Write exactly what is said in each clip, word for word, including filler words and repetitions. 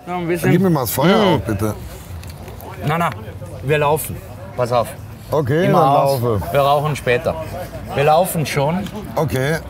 Noch ein bisschen. Gib mir mal das Feuer Mm. auf, bitte. Na, na, wir laufen. Pass auf. Okay, Immer dann aus. laufe. Wir rauchen später. Wir laufen schon. Okay.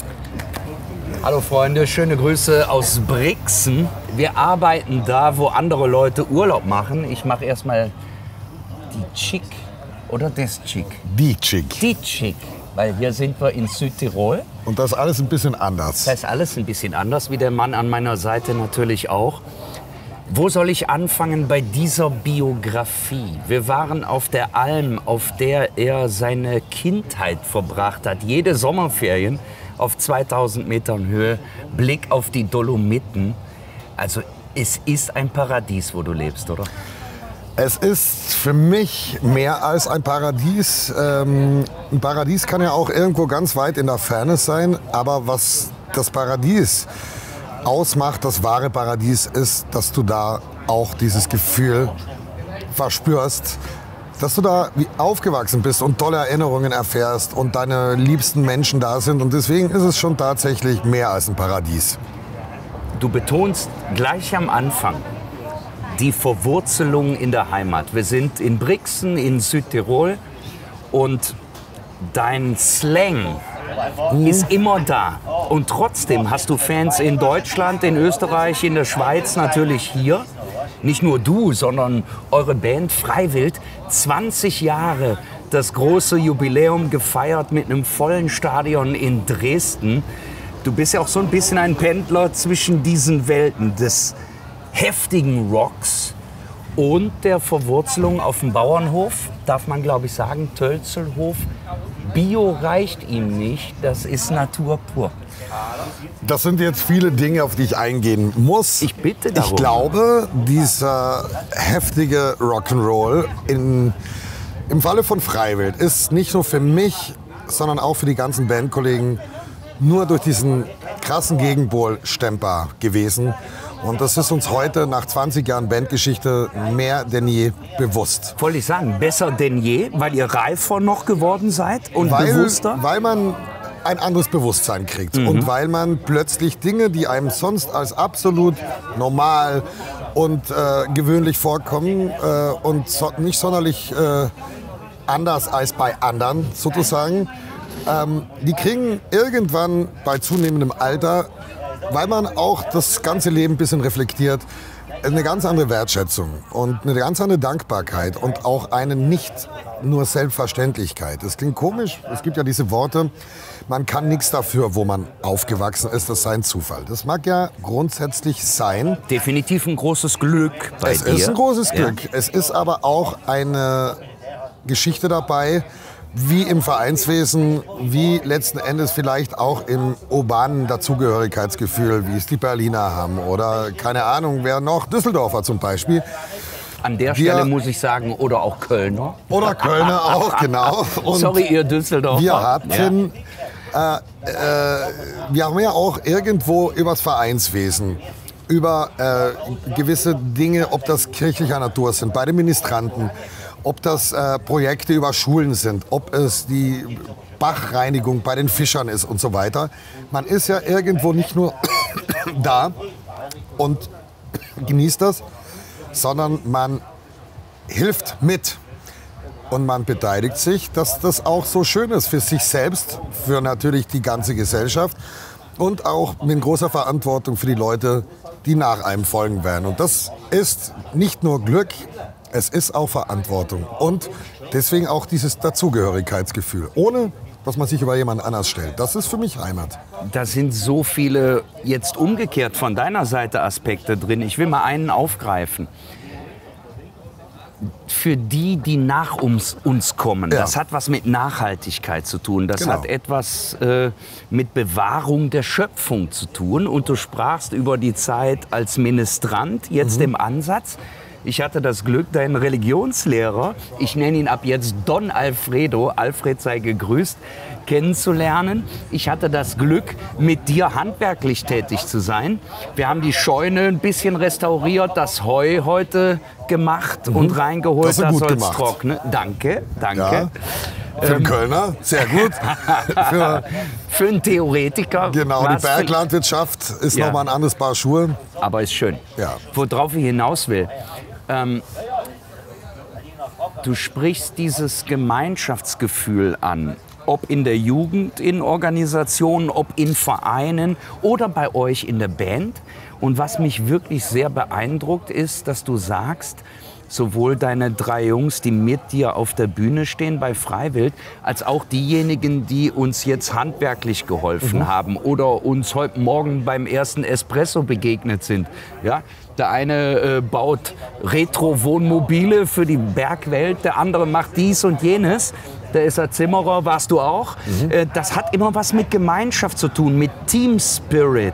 Hallo Freunde, schöne Grüße aus Brixen. Wir arbeiten da, wo andere Leute Urlaub machen. Ich mache erstmal die Chick oder das Chick. Die Chick. Die Chick, weil hier sind wir in Südtirol. Und das ist alles ein bisschen anders. Das ist alles ein bisschen anders, wie der Mann an meiner Seite natürlich auch. Wo soll ich anfangen bei dieser Biografie? Wir waren auf der Alm, auf der er seine Kindheit verbracht hat. Jede Sommerferien auf zweitausend Metern Höhe, Blick auf die Dolomiten. Also es ist ein Paradies, wo du lebst, oder? Es ist für mich mehr als ein Paradies. Ähm, ein Paradies kann ja auch irgendwo ganz weit in der Ferne sein. Aber was das Paradies ausmacht, das wahre Paradies, ist, dass du da auch dieses Gefühl verspürst, dass du da wie aufgewachsen bist und tolle Erinnerungen erfährst und deine liebsten Menschen da sind. Und deswegen ist es schon tatsächlich mehr als ein Paradies. Du betonst gleich am Anfang die Verwurzelung in der Heimat. Wir sind in Brixen in Südtirol und dein Slang ist immer da. Und trotzdem hast du Fans in Deutschland, in Österreich, in der Schweiz, natürlich hier. Nicht nur du, sondern eure Band Freiwild. zwanzig Jahre, das große Jubiläum gefeiert mit einem vollen Stadion in Dresden. Du bist ja auch so ein bisschen ein Pendler zwischen diesen Welten des heftigen Rocks und der Verwurzelung auf dem Bauernhof. Darf man, glaube ich, sagen, Tölzelhof. Bio reicht ihm nicht, das ist Natur pur. Das sind jetzt viele Dinge, auf die ich eingehen muss. Ich bitte darum. Ich glaube, dieser heftige Rock'n'Roll in, im Falle von Freiwild ist nicht nur für mich, sondern auch für die ganzen Bandkollegen nur durch diesen krassen Gegenpol stemmbar gewesen. Und das ist uns heute nach zwanzig Jahren Bandgeschichte mehr denn je bewusst. Wollte ich sagen, besser denn je, weil ihr reifer noch geworden seid und weil, bewusster? Weil man ein anderes Bewusstsein kriegt mhm. und weil man plötzlich Dinge, die einem sonst als absolut normal und äh, gewöhnlich vorkommen äh, und so, nicht sonderlich äh, anders als bei anderen sozusagen, ähm, die kriegen irgendwann bei zunehmendem Alter, weil man auch das ganze Leben ein bisschen reflektiert, eine ganz andere Wertschätzung und eine ganz andere Dankbarkeit und auch eine nicht nur Selbstverständlichkeit. Das klingt komisch, es gibt ja diese Worte, man kann nichts dafür, wo man aufgewachsen ist, das sei ein Zufall. Das mag ja grundsätzlich sein. Definitiv ein großes Glück bei es dir. Es ist ein großes Glück. Ja. Es ist aber auch eine Geschichte dabei, wie im Vereinswesen, wie letzten Endes vielleicht auch im urbanen Dazugehörigkeitsgefühl, wie es die Berliner haben oder keine Ahnung, wer noch, Düsseldorfer zum Beispiel. An der Wir, Stelle muss ich sagen, oder auch Kölner. Oder Kölner auch, genau. Und sorry, ihr Düsseldorfer. Wir hatten, ja. äh, äh, wir haben ja auch irgendwo über das Vereinswesen, über äh, gewisse Dinge, ob das kirchlicher Natur sind, bei den Ministranten, ob das äh, Projekte über Schulen sind, ob es die Bachreinigung bei den Fischern ist und so weiter. Man ist ja irgendwo nicht nur da und genießt das, sondern man hilft mit und man beteiligt sich, dass das auch so schön ist für sich selbst, für natürlich die ganze Gesellschaft und auch mit großer Verantwortung für die Leute, die nach einem folgen werden. Und das ist nicht nur Glück, es ist auch Verantwortung und deswegen auch dieses Dazugehörigkeitsgefühl, ohne dass man sich über jemanden anders stellt. Das ist für mich Heimat. Da sind so viele jetzt umgekehrt von deiner Seite Aspekte drin. Ich will mal einen aufgreifen. Für die, die nach uns, uns kommen, ja. Das hat was mit Nachhaltigkeit zu tun. Das genau. hat etwas äh, mit Bewahrung der Schöpfung zu tun. Und du sprachst über die Zeit als Ministrant, jetzt mhm. im Ansatz. Ich hatte das Glück, deinen Religionslehrer, ich nenne ihn ab jetzt Don Alfredo, Alfred sei gegrüßt, kennenzulernen. Ich hatte das Glück, mit dir handwerklich tätig zu sein. Wir haben die Scheune ein bisschen restauriert, das Heu heute gemacht mhm. und reingeholt, das, das soll es gemacht. trocknen. Danke, danke. Für einen Kölner, sehr gut. Für, Für einen Theoretiker. genau, die was Berglandwirtschaft ist Ja. nochmal ein anderes Paar Schuhe. Aber ist schön. Ja. Worauf ich hinaus will. Ähm, du sprichst dieses Gemeinschaftsgefühl an. Ob in der Jugend, in Organisationen, ob in Vereinen oder bei euch in der Band. Und was mich wirklich sehr beeindruckt ist, dass du sagst, sowohl deine drei Jungs, die mit dir auf der Bühne stehen bei Freiwild, als auch diejenigen, die uns jetzt handwerklich geholfen Mhm. haben oder uns heute Morgen beim ersten Espresso begegnet sind. Ja? Der eine äh, baut Retro-Wohnmobile für die Bergwelt, der andere macht dies und jenes. Der ist ein Zimmerer, warst du auch. Mhm. Äh, das hat immer was mit Gemeinschaft zu tun, mit Team Spirit.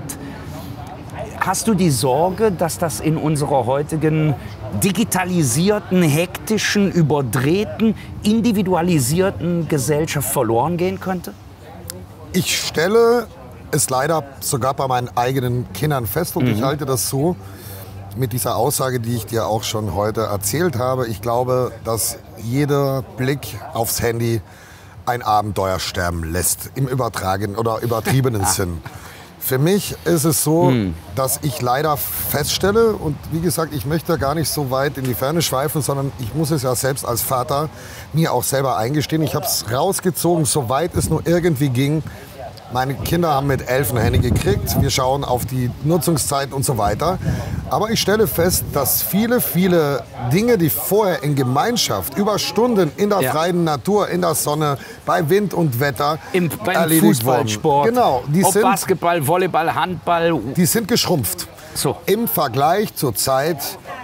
Hast du die Sorge, dass das in unserer heutigen digitalisierten, hektischen, überdrehten, individualisierten Gesellschaft verloren gehen könnte? Ich stelle es leider sogar bei meinen eigenen Kindern fest und Mhm. ich halte das so mit dieser Aussage, die ich dir auch schon heute erzählt habe. Ich glaube, dass jeder Blick aufs Handy ein Abenteuer sterben lässt, im übertragenen oder übertriebenen Sinn. Für mich ist es so, Mhm. dass ich leider feststelle, und wie gesagt, ich möchte gar nicht so weit in die Ferne schweifen, sondern ich muss es ja selbst als Vater mir auch selber eingestehen. Ich habe es rausgezogen, soweit es nur irgendwie ging. Meine Kinder haben mit elf ein Handy gekriegt. Wir schauen auf die Nutzungszeit und so weiter. Aber ich stelle fest, dass viele, viele Dinge, die vorher in Gemeinschaft, über Stunden in der Ja. freien Natur, in der Sonne, bei Wind und Wetter Im, beim erledigt Fußballsport, wurden. Genau, die ob sind, Basketball, Volleyball, Handball. die sind geschrumpft. So. Im Vergleich zur Zeit,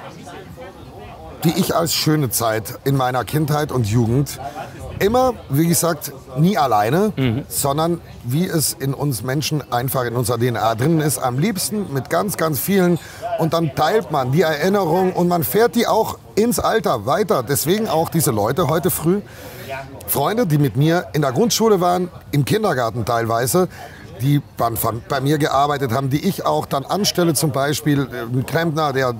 die ich als schöne Zeit in meiner Kindheit und Jugend immer, wie gesagt, nie alleine, Mhm. sondern wie es in uns Menschen einfach in unserer D N A drin ist, am liebsten mit ganz, ganz vielen. Und dann teilt man die Erinnerung und man fährt die auch ins Alter weiter. Deswegen auch diese Leute heute früh, Freunde, die mit mir in der Grundschule waren, im Kindergarten teilweise, die bei, bei mir gearbeitet haben, die ich auch dann anstelle, zum Beispiel äh, ein Klempner, der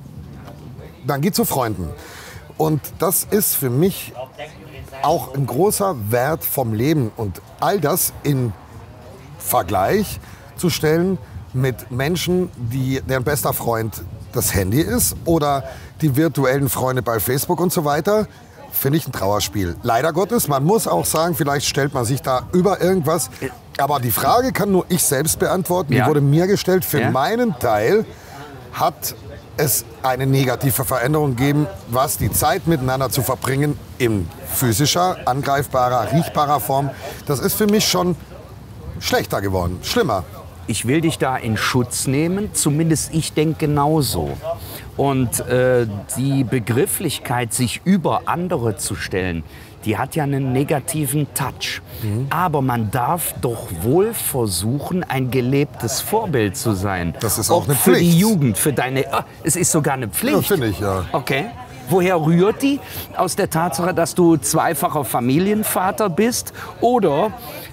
dann geht zu Freunden. Und das ist für mich auch ein großer Wert vom Leben und all das in Vergleich zu stellen mit Menschen, die, deren bester Freund das Handy ist oder die virtuellen Freunde bei Facebook und so weiter, finde ich ein Trauerspiel. Leider Gottes, man muss auch sagen, vielleicht stellt man sich da über irgendwas, aber die Frage kann nur ich selbst beantworten, Ja. die wurde mir gestellt. Für Ja. meinen Teil hat es eine negative Veränderung geben, was die Zeit miteinander zu verbringen in physischer, angreifbarer, riechbarer Form. Das ist für mich schon schlechter geworden, schlimmer. Ich will dich da in Schutz nehmen, zumindest ich denke genauso. Und äh, die Begrifflichkeit, sich über andere zu stellen, die hat ja einen negativen Touch. Mhm. Aber man darf doch wohl versuchen, ein gelebtes Vorbild zu sein. Das ist auch eine für die Pflicht. Jugend, für deine. Ah, es ist sogar eine Pflicht. Ja, finde ich, ja. Okay. Woher rührt die? Aus der Tatsache, dass du zweifacher Familienvater bist oder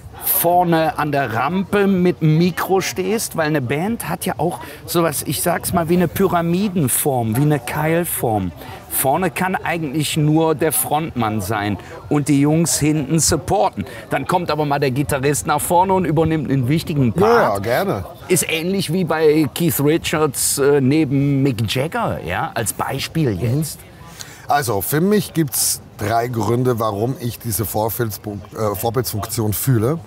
vorne an der Rampe mit dem Mikro stehst, weil eine Band hat ja auch sowas, ich sag's mal, wie eine Pyramidenform, wie eine Keilform. Vorne kann eigentlich nur der Frontmann sein und die Jungs hinten supporten. Dann kommt aber mal der Gitarrist nach vorne und übernimmt einen wichtigen Ja, ja, Part. gerne. Ist ähnlich wie bei Keith Richards äh, neben Mick Jagger, ja, als Beispiel jetzt. Also, für mich gibt es drei Gründe, warum ich diese Vorbildsfunk- äh, Vorbildsfunktion fühle.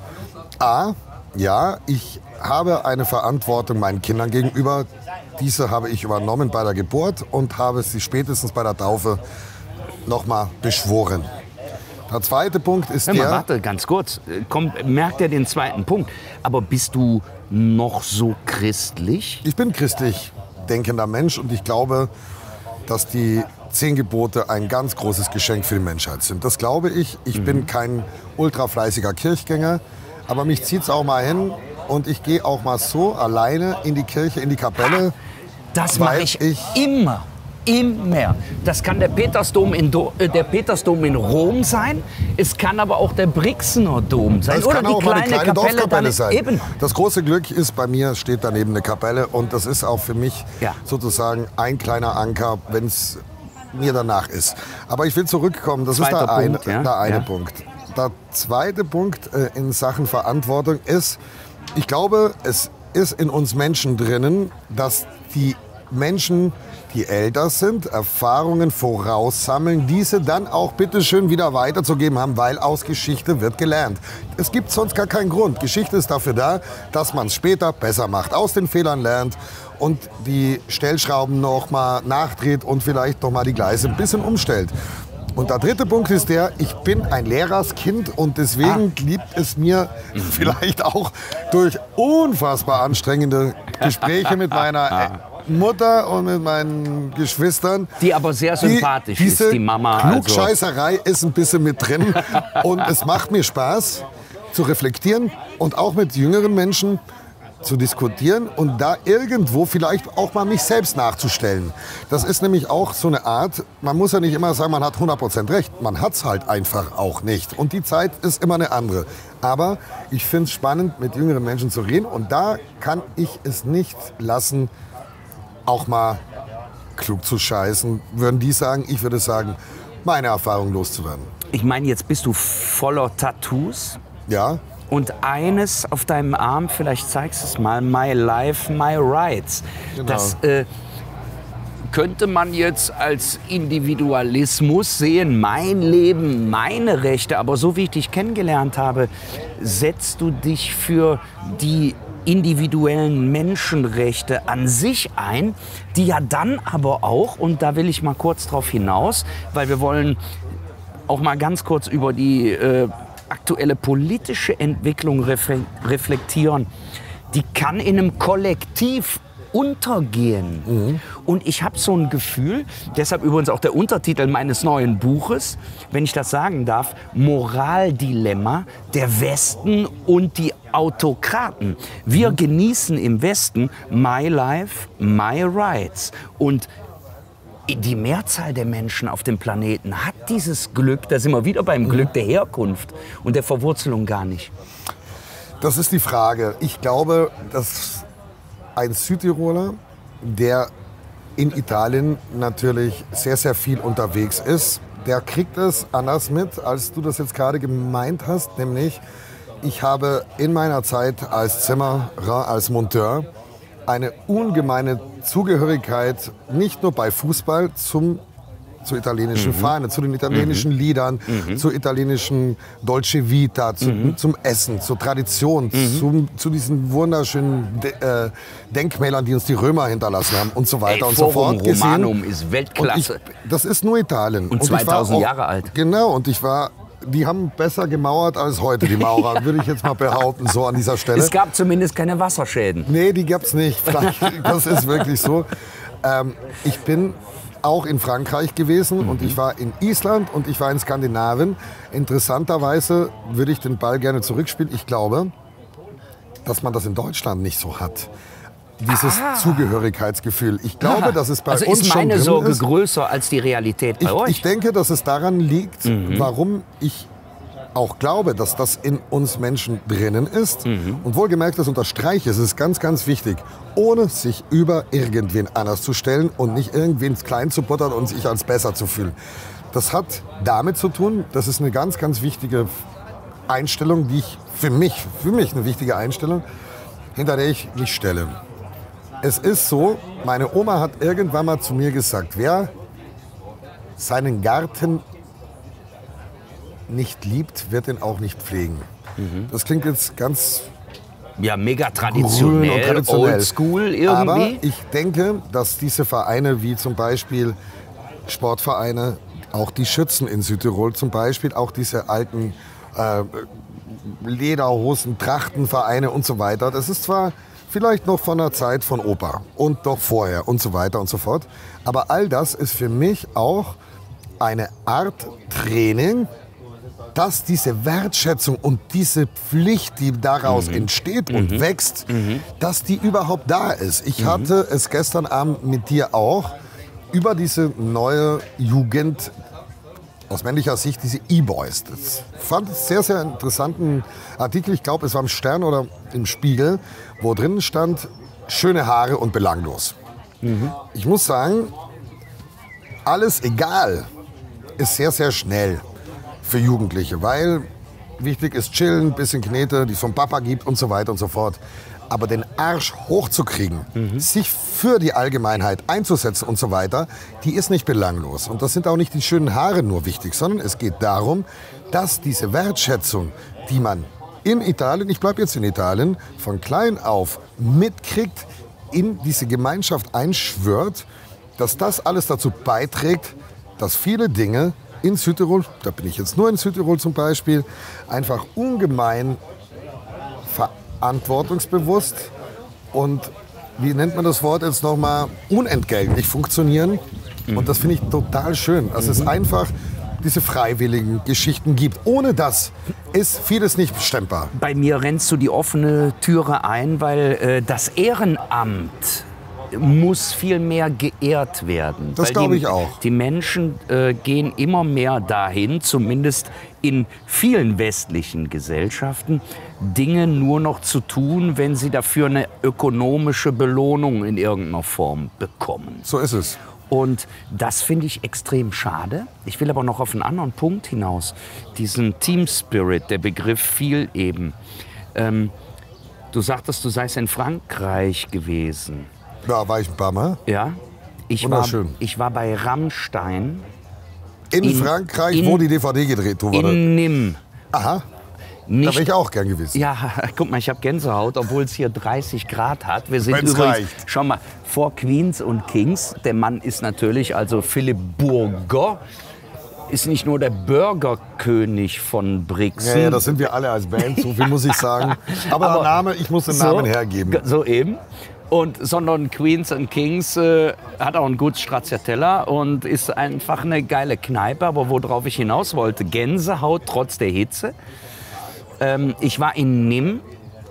A, ja, ich habe eine Verantwortung meinen Kindern gegenüber. Diese habe ich übernommen bei der Geburt und habe sie spätestens bei der Taufe nochmal beschworen. Der zweite Punkt ist Hör mal, der... warte, ganz kurz. Äh, Komm, merkt er den zweiten Punkt. Aber bist du noch so christlich? Ich bin christlich denkender Mensch und ich glaube, dass die zehn Gebote ein ganz großes Geschenk für die Menschheit sind. Das glaube ich. Ich Mhm. bin kein ultrafleißiger Kirchgänger, aber mich zieht es auch mal hin und ich gehe auch mal so alleine in die Kirche, in die Kapelle. Das mache Weil ich, ich- immer. Immer. Das kann der Petersdom in, Do äh, der Petersdom in Rom sein. Es kann aber auch der Brixener Dom sein. Das Oder kann die auch mal eine kleine kleine Kapelle Dorfkapelle dann sein. eben. Das große Glück ist, bei mir steht daneben eine Kapelle und das ist auch für mich Ja. sozusagen ein kleiner Anker, wenn es mir danach ist. Aber ich will zurückkommen, das Zweiter ist der eine, Punkt, ja. der eine Ja. Punkt. der zweite Punkt äh, in Sachen Verantwortung ist, ich glaube, es ist in uns Menschen drinnen, dass die Menschen, die älter sind, Erfahrungen voraussammeln, diese dann auch bitteschön wieder weiterzugeben haben, weil aus Geschichte wird gelernt. Es gibt sonst gar keinen Grund. Geschichte ist dafür da, dass man es später besser macht, aus den Fehlern lernt und die Stellschrauben noch mal nachdreht und vielleicht noch mal die Gleise ein bisschen umstellt. Und der dritte Punkt ist der, ich bin ein Lehrerskind und deswegen ah. liegt es mir vielleicht auch durch unfassbar anstrengende Gespräche mit meiner Mutter und mit meinen Geschwistern. Die aber sehr sympathisch die, ist, die Mama. Klugscheißerei also. ist ein bisschen mit drin und es macht mir Spaß zu reflektieren und auch mit jüngeren Menschen zu diskutieren und da irgendwo vielleicht auch mal mich selbst nachzustellen. Das ist nämlich auch so eine Art, man muss ja nicht immer sagen, man hat hundert Prozent recht, man hat es halt einfach auch nicht. Und die Zeit ist immer eine andere. Aber ich finde es spannend, mit jüngeren Menschen zu reden und da kann ich es nicht lassen, auch mal klug zu scheißen. Würden die sagen, ich würde sagen, meine Erfahrung loszuwerden. Ich meine, jetzt bist du voller Tattoos. Ja. Und eines auf deinem Arm, vielleicht zeigst du es mal, My Life, My Rights. Genau. Das äh, könnte man jetzt als Individualismus sehen, mein Leben, meine Rechte. Aber so wie ich dich kennengelernt habe, setzt du dich für die individuellen Menschenrechte an sich ein, die ja dann aber auch, und da will ich mal kurz drauf hinaus, weil wir wollen auch mal ganz kurz über die äh, aktuelle politische Entwicklung reflektieren, die kann in einem Kollektiv untergehen. Mhm. Und ich habe so ein Gefühl, deshalb übrigens auch der Untertitel meines neuen Buches, wenn ich das sagen darf, Moraldilemma, der Westen und die Autokraten. Wir mhm. genießen im Westen My Life, My Rights. Und die Mehrzahl der Menschen auf dem Planeten hat dieses Glück, da sind wir wieder beim Glück der Herkunft und der Verwurzelung gar nicht. Das ist die Frage. Ich glaube, dass ein Südtiroler, der in Italien natürlich sehr, sehr viel unterwegs ist, der kriegt es anders mit, als du das jetzt gerade gemeint hast. Nämlich, ich habe in meiner Zeit als Zimmerer, als Monteur, eine ungemeine Zugehörigkeit, nicht nur bei Fußball, zum, zur italienischen mhm. Fahne, zu den italienischen mhm. Liedern, mhm. zur italienischen Dolce Vita, zu, mhm. zum Essen, zur Tradition, mhm. zum, zu diesen wunderschönen De äh, Denkmälern, die uns die Römer hinterlassen haben und so weiter Ey, und so fort. Forum Romanum ist Weltklasse. Ich, das ist nur Italien. Und, und zweitausend auch, Jahre alt. Genau, und ich war... Die haben besser gemauert als heute, die Maurer, würde ich jetzt mal behaupten, so an dieser Stelle. Es gab zumindest keine Wasserschäden. Nee, die gab es nicht. Das ist wirklich so. Ähm, ich bin auch in Frankreich gewesen mhm. und ich war in Island und ich war in Skandinavien. Interessanterweise würde ich den Ball gerne zurückspielen. Ich glaube, dass man das in Deutschland nicht so hat. Dieses ah. Zugehörigkeitsgefühl. Ich glaube, Aha. dass es bei also uns ist schon meine drin Sorge ist. größer als die Realität bei ich, euch? Ich denke, dass es daran liegt, mhm. warum ich auch glaube, dass das in uns Menschen drinnen ist. Mhm. Und wohlgemerkt, das unterstreiche, es ist ganz, ganz wichtig, ohne sich über irgendwen anders zu stellen und nicht irgendwen klein zu buttern und sich als besser zu fühlen. Das hat damit zu tun, das ist eine ganz, ganz wichtige Einstellung, die ich für mich, für mich eine wichtige Einstellung, hinter der ich mich stelle. Es ist so, meine Oma hat irgendwann mal zu mir gesagt, wer seinen Garten nicht liebt, wird ihn auch nicht pflegen. Mhm. Das klingt jetzt ganz... Ja, mega traditionell, traditionell. oldschool irgendwie. Aber ich denke, dass diese Vereine wie zum Beispiel Sportvereine, auch die Schützen in Südtirol zum Beispiel, auch diese alten äh, Lederhosen, Trachtenvereine und so weiter, das ist zwar... Vielleicht noch von der Zeit von Opa und doch vorher und so weiter und so fort. Aber all das ist für mich auch eine Art Training, dass diese Wertschätzung und diese Pflicht, die daraus mhm. entsteht und mhm. wächst, mhm. dass die überhaupt da ist. Ich mhm. hatte es gestern Abend mit dir auch über diese neue Jugend, aus männlicher Sicht, diese E-Boys. Ich fand es sehr, sehr interessanten Artikel. Ich glaube, es war im Stern oder im Spiegel, wo drin stand, schöne Haare und belanglos. Mhm. Ich muss sagen, alles egal ist sehr, sehr schnell für Jugendliche, weil wichtig ist chillen, bisschen Knete, die es vom Papa gibt und so weiter und so fort. Aber den Arsch hochzukriegen, mhm. sich für die Allgemeinheit einzusetzen und so weiter, die ist nicht belanglos. Und das sind auch nicht die schönen Haare nur wichtig, sondern es geht darum, dass diese Wertschätzung, die man in Italien, ich bleibe jetzt in Italien, von klein auf mitkriegt, in diese Gemeinschaft einschwört, dass das alles dazu beiträgt, dass viele Dinge in Südtirol, da bin ich jetzt nur in Südtirol zum Beispiel, einfach ungemein verantwortungsbewusst und, wie nennt man das Wort jetzt nochmal, unentgeltlich funktionieren. Mhm. Und das finde ich total schön. Dass mhm. es einfach diese freiwilligen Geschichten gibt. Ohne das ist vieles nicht bestemmbar. Bei mir rennst du die offene Türe ein, weil äh, das Ehrenamt muss viel mehr geehrt werden. Das glaube ich auch. Die Menschen äh, gehen immer mehr dahin, zumindest in vielen westlichen Gesellschaften, Dinge nur noch zu tun, wenn sie dafür eine ökonomische Belohnung in irgendeiner Form bekommen. So ist es. Und das finde ich extrem schade. Ich will aber noch auf einen anderen Punkt hinaus. Diesen Team Spirit, der Begriff fiel eben. Ähm, du sagtest, du seist in Frankreich gewesen. Ja, war ich ein paar Mal. Ja, ich war, ich war bei Rammstein. In, in Frankreich, in, wo die D V D gedreht wurde? In Nîmes. Aha, Nicht, da wäre ich auch gern gewesen. Ja, guck mal, ich habe Gänsehaut, obwohl es hier dreißig Grad hat. Wir sind Wenn's übrigens, reicht. schau mal, vor Queens und Kings. Der Mann ist natürlich, also Philipp Burger, ist nicht nur der Burgerkönig von Brixen. Ja, ja, das sind wir alle als Band, so viel muss ich sagen. Aber, Aber der Name, ich muss den so, Namen hergeben. So eben. Und, sondern Queens and Kings äh, hat auch ein gutes Stracciatella und ist einfach eine geile Kneipe. Aber worauf ich hinaus wollte, Gänsehaut trotz der Hitze. Ähm, ich war in Nîmes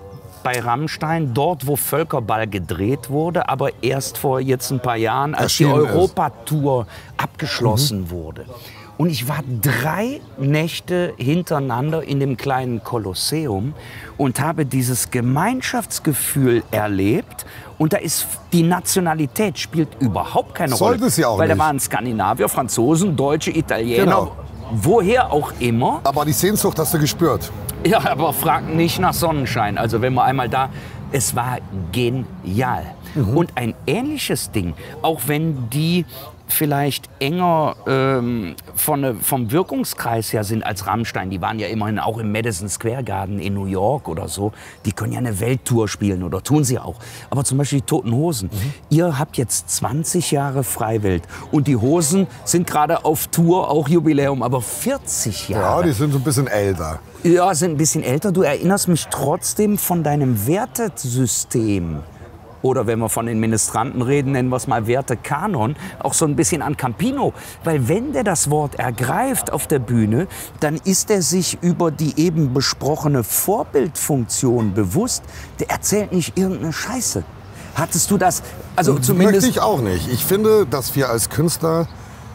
bei Rammstein, dort wo Völkerball gedreht wurde, aber erst vor jetzt ein paar Jahren, als die Europatour abgeschlossen mhm. wurde. Und ich war drei Nächte hintereinander in dem kleinen Kolosseum und habe dieses Gemeinschaftsgefühl erlebt. Und da ist die Nationalität spielt überhaupt keine Rolle. Sollte sie auch weil nicht. da waren Skandinavier, Franzosen, Deutsche, Italiener, Genau. woher auch immer. Aber die Sehnsucht hast du gespürt. Ja, aber frag nicht nach Sonnenschein. Also wenn wir einmal da, es war genial. Mhm. Und ein ähnliches Ding, auch wenn die vielleicht enger ähm, von, vom Wirkungskreis her sind als Rammstein. Die waren ja immerhin auch im Madison Square Garden in New York oder so. Die können ja eine Welttour spielen oder tun sie auch. Aber zum Beispiel die Toten Hosen. Mhm. Ihr habt jetzt zwanzig Jahre Freiwelt und die Hosen sind gerade auf Tour, auch Jubiläum, aber vierzig Jahre. Ja, die sind so ein bisschen älter. Ja, sind ein bisschen älter. Du erinnerst mich trotzdem von deinem Wertesystem. Oder wenn wir von den Ministranten reden, nennen wir es mal Wertekanon, auch so ein bisschen an Campino. Weil wenn der das Wort ergreift auf der Bühne, dann ist er sich über die eben besprochene Vorbildfunktion bewusst. Der erzählt nicht irgendeine Scheiße. Hattest du das? Also zumindest. Möchte ich auch nicht. Ich finde, dass wir als Künstler,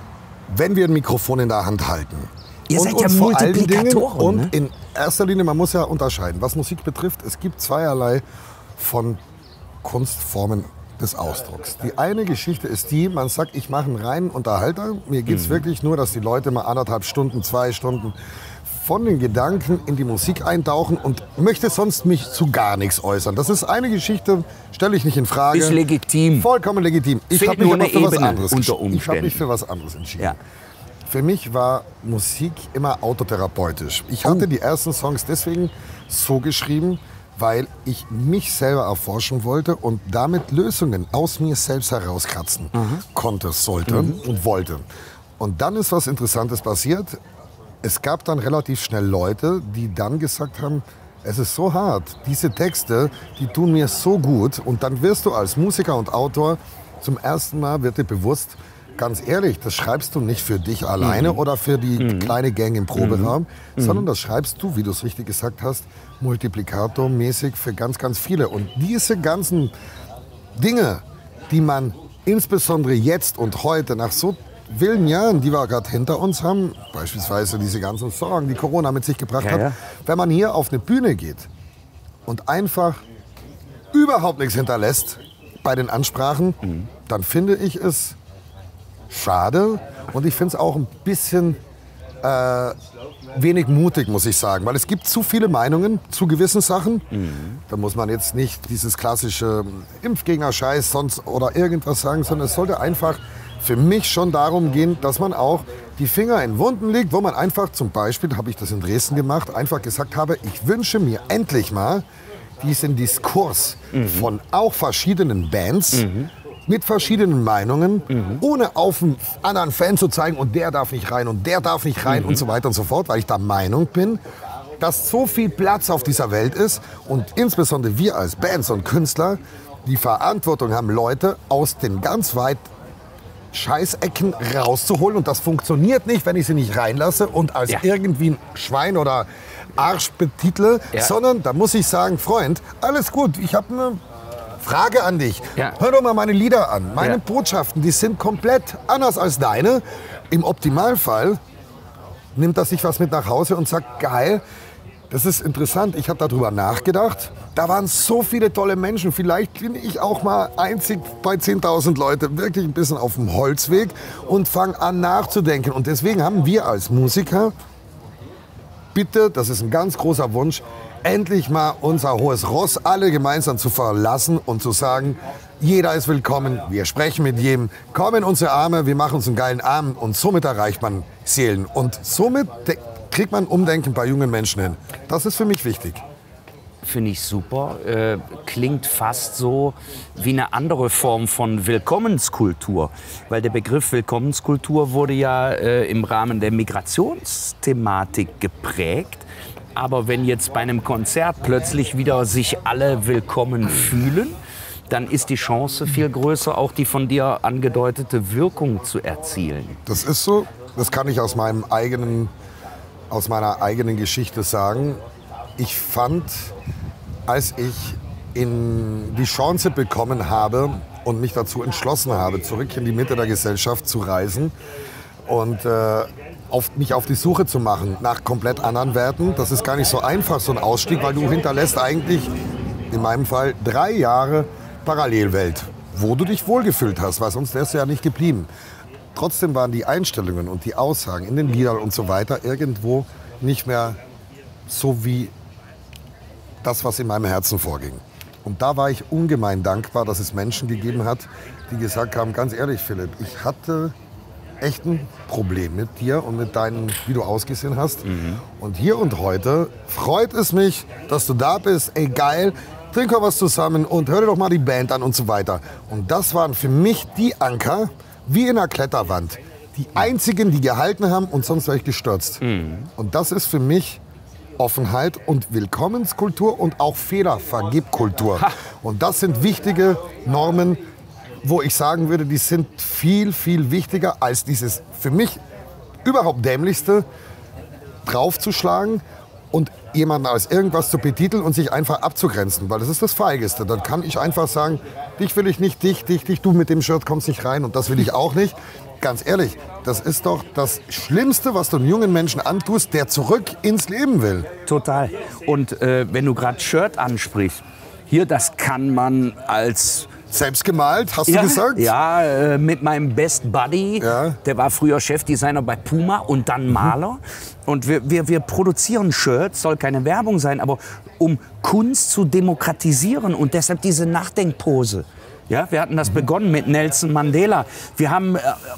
wenn wir ein Mikrofon in der Hand halten, Ihr und, seid ja und vor allen Dingen, Multiplikatoren. und Ne? in erster Linie, man muss ja unterscheiden, was Musik betrifft. Es gibt zweierlei von Kunstformen des Ausdrucks. Die eine Geschichte ist die, man sagt, ich mache einen reinen Unterhalter. Mir geht es mhm. wirklich nur, dass die Leute mal anderthalb Stunden, zwei Stunden von den Gedanken in die Musik eintauchen und möchte sonst mich zu gar nichts äußern. Das ist eine Geschichte, stelle ich nicht in Frage. Ist legitim. Vollkommen legitim. Ich habe mich aber für was anderes unter Umständen. Ich habe mich für was anderes entschieden. Ja. Für mich war Musik immer autotherapeutisch. Ich hatte oh. die ersten Songs deswegen so geschrieben, weil ich mich selber erforschen wollte und damit Lösungen aus mir selbst herauskratzen mhm. konnte, sollte mhm. und wollte. Und dann ist was Interessantes passiert. Es gab dann relativ schnell Leute, die dann gesagt haben, es ist so hart, diese Texte, die tun mir so gut. Und dann wirst du als Musiker und Autor zum ersten Mal, wird dir bewusst, ganz ehrlich, das schreibst du nicht für dich alleine mhm. oder für die mhm. kleine Gang im Proberaum, mhm. sondern das schreibst du, wie du es richtig gesagt hast, multiplikatormäßig für ganz, ganz viele. Und diese ganzen Dinge, die man insbesondere jetzt und heute nach so wilden Jahren, die wir gerade hinter uns haben, beispielsweise diese ganzen Sorgen, die Corona mit sich gebracht ja, hat, ja. wenn man hier auf eine Bühne geht und einfach überhaupt nichts hinterlässt bei den Ansprachen, mhm. dann finde ich es schade und ich finde es auch ein bisschen äh, wenig mutig, muss ich sagen. Weil es gibt zu viele Meinungen zu gewissen Sachen. Mhm. Da muss man jetzt nicht dieses klassische Impfgegner-Scheiß sonst oder irgendwas sagen, sondern es sollte einfach für mich schon darum gehen, dass man auch die Finger in Wunden legt, wo man einfach zum Beispiel, habe ich das in Dresden gemacht, einfach gesagt habe, ich wünsche mir endlich mal diesen Diskurs mhm. von auch verschiedenen Bands, mhm. mit verschiedenen Meinungen, mhm. ohne auf einen anderen Fan zu zeigen und der darf nicht rein und der darf nicht rein mhm. und so weiter und so fort, weil ich der Meinung bin, dass so viel Platz auf dieser Welt ist und insbesondere wir als Bands und Künstler die Verantwortung haben, Leute aus den ganz weit Scheißecken rauszuholen und das funktioniert nicht, wenn ich sie nicht reinlasse und als ja. irgendwie ein Schwein oder Arsch betitle, ja. sondern da muss ich sagen, Freund, alles gut, ich habe eine Frage an dich. Ja. Hör doch mal meine Lieder an. Meine ja. Botschaften, die sind komplett anders als deine. Im Optimalfall nimmt er sich was mit nach Hause und sagt, geil, das ist interessant, ich habe darüber nachgedacht. Da waren so viele tolle Menschen. Vielleicht bin ich auch mal einzig bei zehntausend Leute wirklich ein bisschen auf dem Holzweg und fange an nachzudenken. Und deswegen haben wir als Musiker, bitte, das ist ein ganz großer Wunsch, endlich mal unser hohes Ross alle gemeinsam zu verlassen und zu sagen, jeder ist willkommen, wir sprechen mit jedem, komm in unsere Arme, wir machen uns einen geilen Abend und somit erreicht man Seelen. Und somit kriegt man Umdenken bei jungen Menschen hin. Das ist für mich wichtig. Finde ich super. Äh, klingt fast so wie eine andere Form von Willkommenskultur. Weil der Begriff Willkommenskultur wurde ja äh, im Rahmen der Migrationsthematik geprägt. Aber wenn jetzt bei einem Konzert plötzlich wieder sich alle willkommen fühlen, dann ist die Chance viel größer, auch die von dir angedeutete Wirkung zu erzielen. Das ist so. Das kann ich aus meinem eigenen, aus meiner eigenen Geschichte sagen. Ich fand, als ich in die Chance bekommen habe und mich dazu entschlossen habe, zurück in die Mitte der Gesellschaft zu reisen und äh, auf, mich auf die Suche zu machen nach komplett anderen Werten, das ist gar nicht so einfach, so ein Ausstieg, weil du hinterlässt eigentlich, in meinem Fall, drei Jahre Parallelwelt, wo du dich wohlgefühlt hast, weil sonst wärst du ja nicht geblieben. Trotzdem waren die Einstellungen und die Aussagen in den Liedern und so weiter irgendwo nicht mehr so wie das, was in meinem Herzen vorging. Und da war ich ungemein dankbar, dass es Menschen gegeben hat, die gesagt haben, ganz ehrlich, Philipp, ich hatte echt ein Problem mit dir und mit deinem, wie du ausgesehen hast. Mhm. Und hier und heute freut es mich, dass du da bist. Ey, geil, trink mal was zusammen und hör dir doch mal die Band an und so weiter. Und das waren für mich die Anker, wie in einer Kletterwand. Die einzigen, die gehalten haben und sonst wäre ich gestürzt. Mhm. Und das ist für mich Offenheit und Willkommenskultur und auch Fehlervergibkultur. Und das sind wichtige Normen, wo ich sagen würde, die sind viel, viel wichtiger als dieses für mich überhaupt dämlichste draufzuschlagen und jemanden als irgendwas zu betiteln und sich einfach abzugrenzen, weil das ist das Feigeste. Dann kann ich einfach sagen, dich will ich nicht, dich, dich, dich, du mit dem Shirt kommst nicht rein und das will ich auch nicht. Ganz ehrlich, das ist doch das Schlimmste, was du einem jungen Menschen antust, der zurück ins Leben will. Total. Und äh, wenn du gerade Shirt ansprichst, hier, das kann man als... Selbst gemalt, hast ja, du gesagt? Ja, äh, mit meinem Best Buddy. Ja. Der war früher Chefdesigner bei Puma und dann Maler. Mhm. Und wir, wir, wir produzieren Shirts, soll keine Werbung sein, aber um Kunst zu demokratisieren und deshalb diese Nachdenkpose. Ja, wir hatten das mhm. begonnen mit Nelson Mandela. Wir haben äh,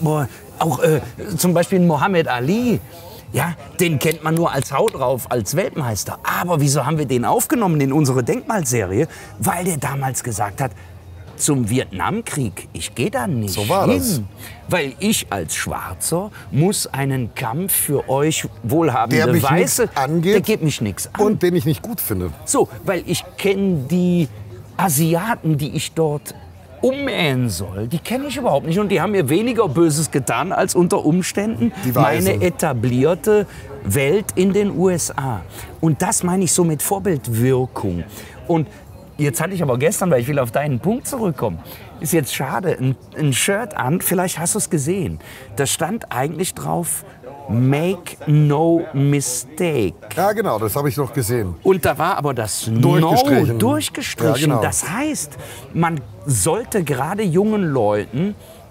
auch äh, zum Beispiel Mohammed Ali. Ja, den kennt man nur als Haut drauf, als Weltmeister. Aber wieso haben wir den aufgenommen in unsere Denkmalserie? Weil der damals gesagt hat, zum Vietnamkrieg, ich gehe da nicht so war hin, das. Weil ich als Schwarzer muss einen Kampf für euch wohlhabende der mich Weiße, angeht, der geht mich nichts an. Und den ich nicht gut finde. So, weil ich kenne die Asiaten, die ich dort ummähen soll, die kenne ich überhaupt nicht und die haben mir weniger Böses getan als unter Umständen meine etablierte Welt in den U S A. Und das meine ich so mit Vorbildwirkung. Und jetzt hatte ich aber gestern, weil ich will auf deinen Punkt zurückkommen, ist jetzt schade, ein, ein Shirt an, vielleicht hast du es gesehen. Da stand eigentlich drauf, make no mistake. Ja genau, das habe ich noch gesehen. Und da war aber das durchgestrichen. No durchgestrichen. Ja, genau. Das heißt, man sollte gerade jungen Leuten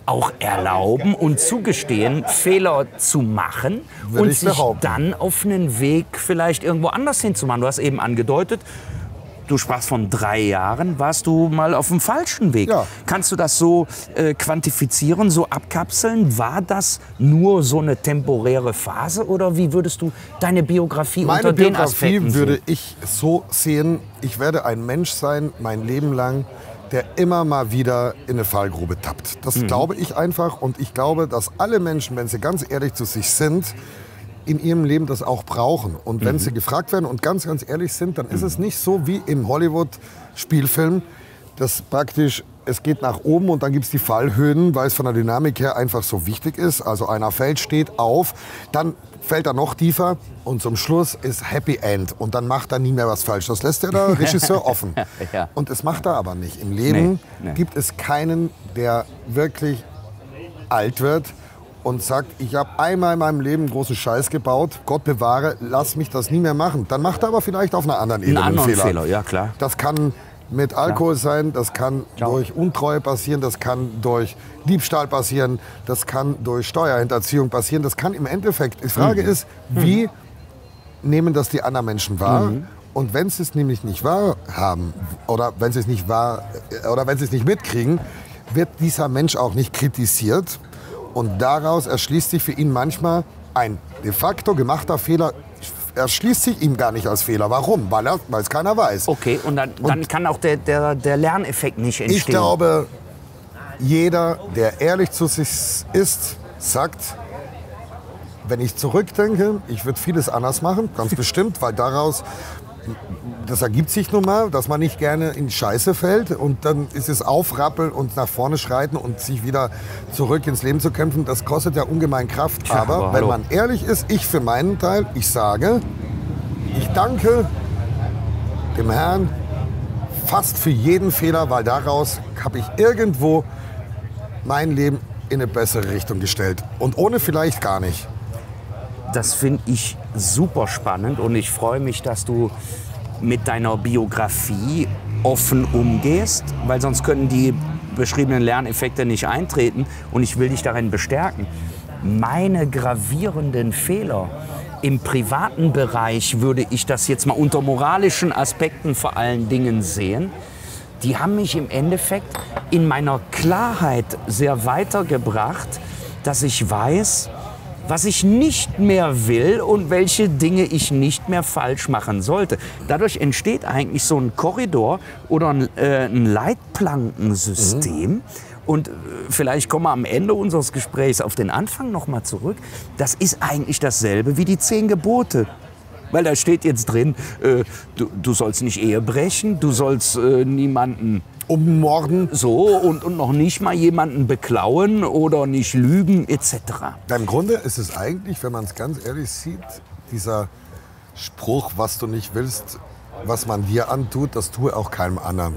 auch erlauben und zugestehen, Fehler zu machen Würde und ich sich behaupten. dann auf einen Weg vielleicht irgendwo anders hinzumachen. Du hast eben angedeutet, du sprachst von drei Jahren, warst du mal auf dem falschen Weg. Ja. Kannst du das so äh, quantifizieren, so abkapseln? War das nur so eine temporäre Phase oder wie würdest du deine Biografie Meine unter den Biografie Aspekten würde sehen? ich so sehen, ich werde ein Mensch sein, mein Leben lang, der immer mal wieder in eine Fallgrube tappt. Das glaube ich einfach und ich glaube, dass alle Menschen, wenn sie ganz ehrlich zu sich sind, in ihrem Leben das auch brauchen. Und wenn sie gefragt werden und ganz, ganz ehrlich sind, dann ist es nicht so wie im Hollywood-Spielfilm, dass praktisch es geht nach oben und dann gibt es die Fallhöhen, weil es von der Dynamik her einfach so wichtig ist. Also einer fällt, steht auf, dann fällt er noch tiefer und zum Schluss ist Happy End. Und dann macht er nie mehr was falsch. Das lässt der der Regisseur offen. Ja. Und das macht er aber nicht. Im Leben Nee, nee. gibt es keinen, der wirklich alt wird und sagt, ich habe einmal in meinem Leben großen Scheiß gebaut, Gott bewahre, lass mich das nie mehr machen. Dann macht er aber vielleicht auf einer anderen Ebene Einen einen anderen Fehler. Fehler, ja klar. Das kann mit Alkohol sein, das kann Ciao. durch Untreue passieren, das kann durch Diebstahl passieren, das kann durch Steuerhinterziehung passieren, das kann im Endeffekt. Die Frage ist, wie nehmen das die anderen Menschen wahr? Und wenn sie es nämlich nicht wahr haben oder wenn sie es nicht wahr oder wenn sie es nicht mitkriegen, wird dieser Mensch auch nicht kritisiert. Und daraus erschließt sich für ihn manchmal ein de facto gemachter Fehler, erschließt sich ihm gar nicht als Fehler. Warum? Weil er, weil es keiner weiß. Okay, und dann, dann kann auch der, der, der Lerneffekt nicht entstehen. Ich glaube, jeder, der ehrlich zu sich ist, sagt, wenn ich zurückdenke, ich würde vieles anders machen, ganz bestimmt, weil daraus, das ergibt sich nun mal, dass man nicht gerne in Scheiße fällt und dann ist es aufrappeln und nach vorne schreiten und sich wieder zurück ins Leben zu kämpfen, das kostet ja ungemein Kraft. Tja, aber aber wenn hallo. man ehrlich ist, ich für meinen Teil, ich sage, ich danke dem Herrn fast für jeden Fehler, weil daraus habe ich irgendwo mein Leben in eine bessere Richtung gestellt. Und ohne vielleicht gar nicht. Das finde ich super spannend und ich freue mich, dass du mit deiner Biografie offen umgehst, weil sonst könnten die beschriebenen Lerneffekte nicht eintreten und ich will dich darin bestärken. Meine gravierenden Fehler im privaten Bereich, würde ich das jetzt mal unter moralischen Aspekten vor allen Dingen sehen, die haben mich im Endeffekt in meiner Klarheit sehr weitergebracht, dass ich weiß, was ich nicht mehr will und welche Dinge ich nicht mehr falsch machen sollte. Dadurch entsteht eigentlich so ein Korridor oder ein, äh, ein Leitplankensystem. Mhm. Und äh, vielleicht kommen wir am Ende unseres Gesprächs auf den Anfang noch mal zurück. Das ist eigentlich dasselbe wie die zehn Gebote. Weil da steht jetzt drin, äh, du, du sollst nicht Ehe brechen, du sollst äh, niemanden Ummorden. so und, und noch nicht mal jemanden beklauen oder nicht lügen et cetera. Im Grunde ist es eigentlich, wenn man es ganz ehrlich sieht, dieser Spruch, was du nicht willst, was man dir antut, das tue auch keinem anderen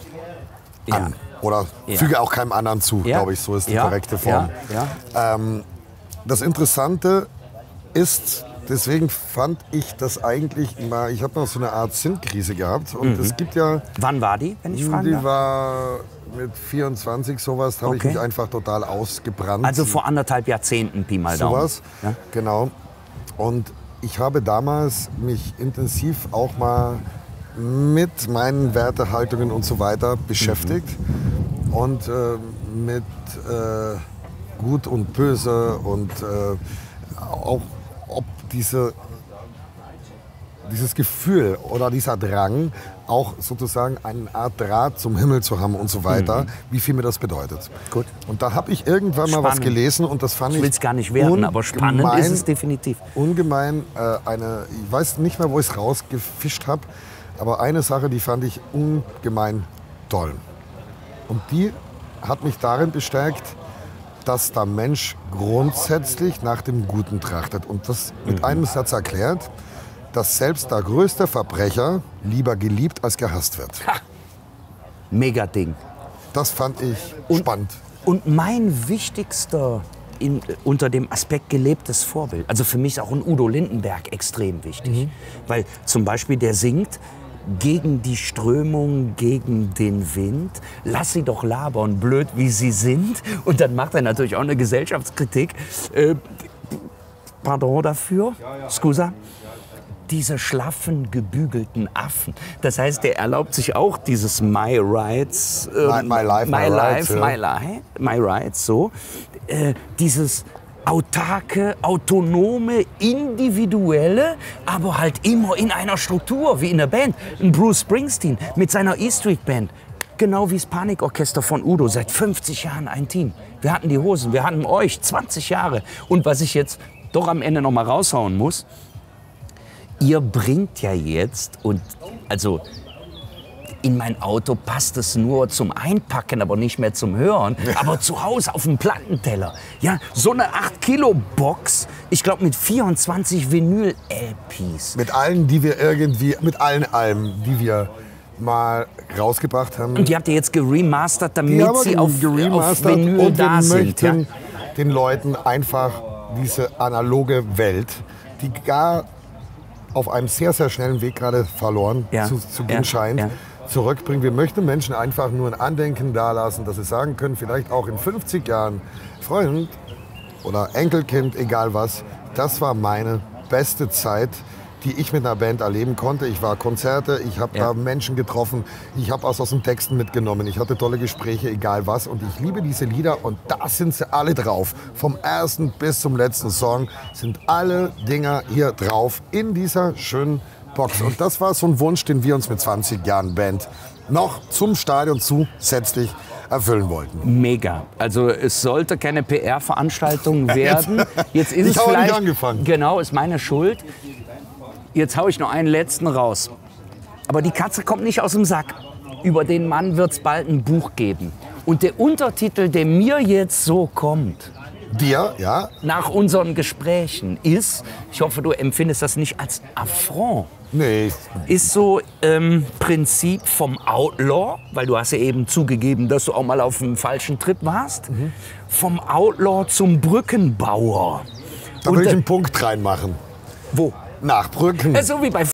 an. Oder Ja. füge auch keinem anderen zu, Ja. glaube ich, so ist die Ja. korrekte Form. Ja. Ja. Ähm, das Interessante ist, deswegen fand ich das eigentlich immer, ich habe noch so eine Art Sinnkrise gehabt und Mhm. es gibt ja, Wann war die, wenn ich fragen die darf? war mit vierundzwanzig sowas, da habe ich Okay. mich einfach total ausgebrannt. Also vor anderthalb Jahrzehnten, Pi mal Daumen. sowas, Ja? genau. Und ich habe damals mich intensiv auch mal mit meinen Wertehaltungen und so weiter beschäftigt und äh, mit äh, Gut und Böse und äh, auch ob diese, dieses Gefühl oder dieser Drang auch sozusagen eine Art Draht zum Himmel zu haben und so weiter, wie viel mir das bedeutet. Gut. Und da habe ich irgendwann mal was Spannend. gelesen und das fand Ich ich will es gar nicht werten, aber spannend ungemein- ist es definitiv. Ungemein äh, eine, ich weiß nicht mehr, wo ich es rausgefischt habe, aber eine Sache, die fand ich ungemein toll. Und die hat mich darin bestärkt, dass der Mensch grundsätzlich nach dem Guten trachtet. Und das mit einem Satz erklärt, dass selbst der größte Verbrecher lieber geliebt als gehasst wird. Mega Ding. Das fand ich spannend. Und mein wichtigster, in, unter dem Aspekt gelebtes Vorbild, also für mich ist auch ein Udo Lindenberg extrem wichtig. Weil zum Beispiel der singt, gegen die Strömung, gegen den Wind. Lass sie doch labern, blöd wie sie sind. Und dann macht er natürlich auch eine Gesellschaftskritik. Äh, pardon dafür, scusa. Diese schlaffen, gebügelten Affen. Das heißt, der erlaubt sich auch dieses My Rights, äh, My- my life, my my, rights, life ja. my, li my Rights, so. Äh, dieses autarke, autonome, individuelle, aber halt immer in einer Struktur, wie in der Band. Ein Bruce Springsteen mit seiner E-Street Band. Genau wie das Panikorchester von Udo, seit fünfzig Jahren ein Team. Wir hatten die Hosen, wir hatten euch, zwanzig Jahre. Und was ich jetzt doch am Ende noch mal raushauen muss, ihr bringt ja jetzt, und also in mein Auto passt es nur zum Einpacken, aber nicht mehr zum Hören. Aber zu Hause auf dem Plattenteller. Ja, so eine acht Kilo Box, ich glaube mit vierundzwanzig Vinyl-L Ps. Mit allen, die wir irgendwie, mit allen Alben, die wir mal rausgebracht haben. Und die habt ihr jetzt geremastert, damit Die haben wir sie auf, auf geremastert Vinyl und wir da sind. möchten Ja? den Leuten einfach diese analoge Welt, die gar auf einem sehr, sehr schnellen Weg gerade verloren Ja, zu, zu gehen ja, scheint, ja. zurückbringen. Wir möchten Menschen einfach nur ein Andenken dalassen, dass sie sagen können, vielleicht auch in fünfzig Jahren, Freund oder Enkelkind, egal was, das war meine beste Zeit, die ich mit einer Band erleben konnte. Ich war Konzerte, ich habe Ja. da Menschen getroffen, ich habe was aus den Texten mitgenommen, ich hatte tolle Gespräche, egal was. Und ich liebe diese Lieder und da sind sie alle drauf. Vom ersten bis zum letzten Song sind alle Dinger hier drauf in dieser schönen Box. Und das war so ein Wunsch, den wir uns mit zwanzig Jahren Band noch zum Stadion zusätzlich erfüllen wollten. Mega. Also es sollte keine P R-Veranstaltung werden. Jetzt ist Ich es habe nicht vielleicht, angefangen. genau, ist meine Schuld. Jetzt hau ich noch einen letzten raus. Aber die Katze kommt nicht aus dem Sack. Über den Mann wird es bald ein Buch geben. Und der Untertitel, der mir jetzt so kommt, Dir, ja, nach unseren Gesprächen, ist, ich hoffe, du empfindest das nicht als Affront, nee, ist so ähm, Prinzip vom Outlaw, weil du hast ja eben zugegeben, dass du auch mal auf einem falschen Trip warst, Mhm. vom Outlaw zum Brückenbauer. da Und will ich da- einen Punkt reinmachen. Wo? Nach Brücken. Ja, so wie bei